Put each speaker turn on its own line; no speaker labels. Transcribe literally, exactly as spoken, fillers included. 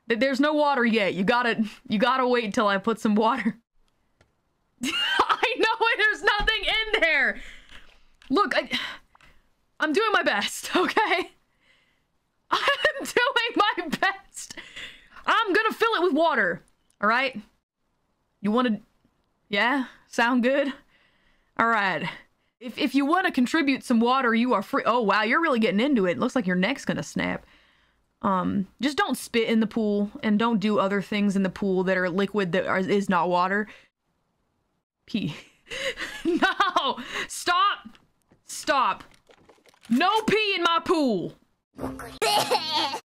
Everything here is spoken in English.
There's no water yet. You gotta, you gotta wait till I put some water. I know it. There's nothing in there. Look, I, I'm doing my best, okay? I'm doing my best. I'm gonna fill it with water, all right? You wanna, yeah? Sound good? All right. If, if you want to contribute some water, you are free. Oh, wow, you're really getting into it. Looks like your neck's gonna snap. Um, just don't spit in the pool, and don't do other things in the pool that are liquid that are, is not water. Pee. No! Stop! Stop! No pee in my pool!